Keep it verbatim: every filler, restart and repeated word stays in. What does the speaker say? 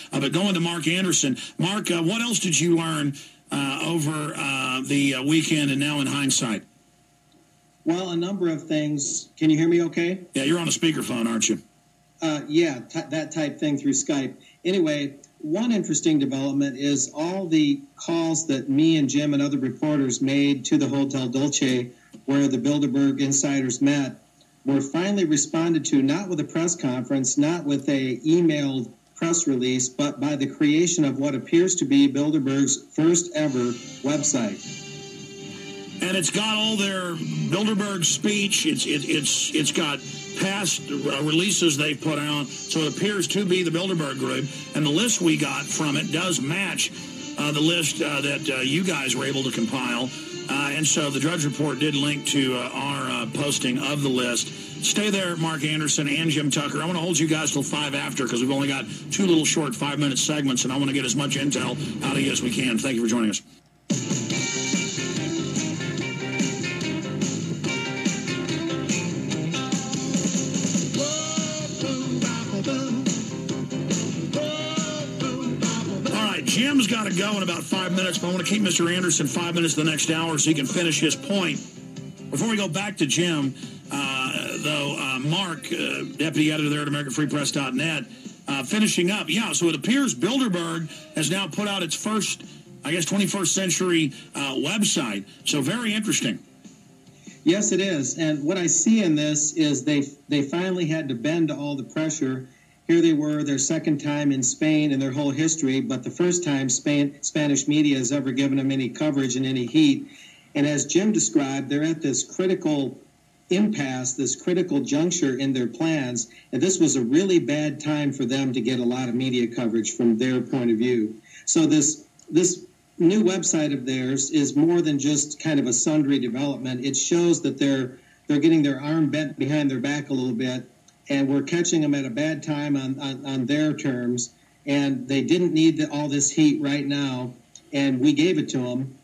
Uh, but going to Mark Anderson. Mark, uh, what else did you learn uh, over uh, the uh, weekend and now in hindsight? Well, a number of things. Can you hear me okay? Yeah, you're on a speakerphone, aren't you? Uh, yeah, t- that type thing through Skype. Anyway, one interesting development is all the calls that me and Jim and other reporters made to the Hotel Dolce, where the Bilderberg insiders met, were finally responded to, not with a press conference, not with a emailed press release, but by the creation of what appears to be Bilderberg's first ever website. And it's got all their Bilderberg speech. It's it, it's it's got past releases they've put out, so it appears to be the Bilderberg group. And the list we got from it does match uh, the list uh, that uh, you guys were able to compile. Uh, and so the Drudge Report did link to uh, our uh, posting of the list. Stay there, Mark Anderson and Jim Tucker. I want to hold you guys till five after because we've only got two little short five-minute segments, and I want to get as much intel out of you as we can. Thank you for joining us. Jim's got to go in about five minutes, but I want to keep Mister Anderson five minutes the next hour so he can finish his point. Before we go back to Jim, uh, though, uh, Mark, uh, deputy editor there at American Free Press dot net, uh, finishing up. Yeah, so it appears Bilderberg has now put out its first, I guess, twenty-first century uh, website. So very interesting. Yes, it is. And what I see in this is they they finally had to bend to all the pressure. Here they were, their second time in Spain in their whole history, but the first time Spain, Spanish media has ever given them any coverage and any heat. And as Jim described, they're at this critical impasse, this critical juncture in their plans, and this was a really bad time for them to get a lot of media coverage from their point of view. So this this new website of theirs is more than just kind of a sundry development. It shows that they're they're getting their arm bent behind their back a little bit, and we're catching them at a bad time on, on, on their terms, and they didn't need the, all this heat right now, and we gave it to them.